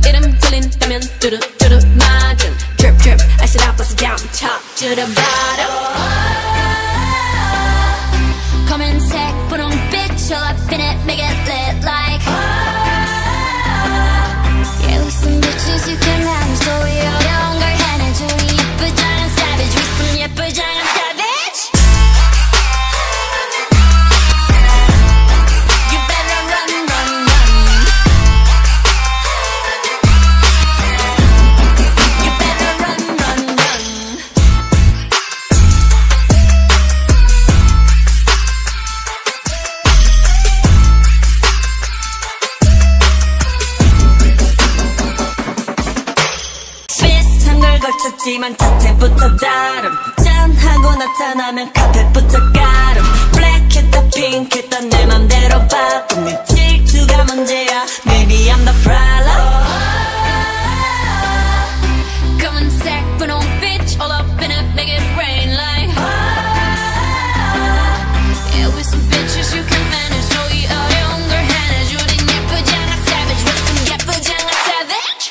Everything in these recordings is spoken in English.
이름 들린다면 뚜루뚜루 맞음 Drip drip I should up us down top to the bottom 검은색 분홍빛 all up in it make it lit like Yeah we some bitches you can manage so we 어려운 걸 해내줘 이 예쁘장한 savage we some 예쁘장한 savage You better run run run You better run run run 비슷한 걸 걸쳤지만 자태부터 다름 짠하고 나타나면 카펫부터 가름 블랙했다 핑크했다 내 맘대로 바꿈 네 질투가 문제야 Maybe I'm the problem 검은색 분홍빛 all up in it make it rain like Yeah with some bitches you can manage 너 이 어려운 걸 해내줘 네 예쁘장한 savage with some 예쁘장한 savage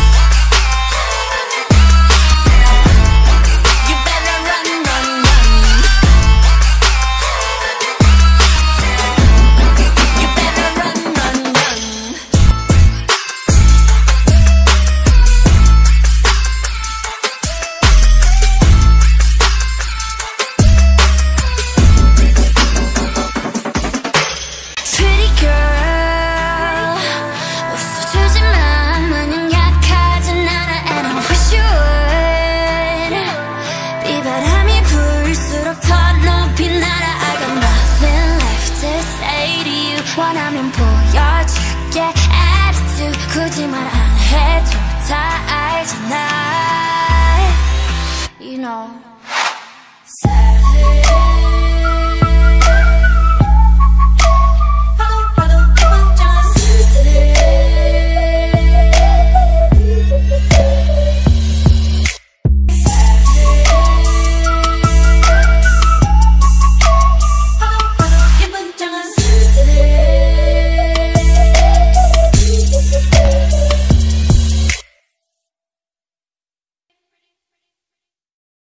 You better run run run You better run run run Pretty girl 웃어주지만 마냥 약하진 않아 And I wish you would 비바람이 불수록 더 높이 날아 I got nothing left to say to you 원하면 보여줄게 attitude 굳이 말 안 해도 다 알잖아 You know Savage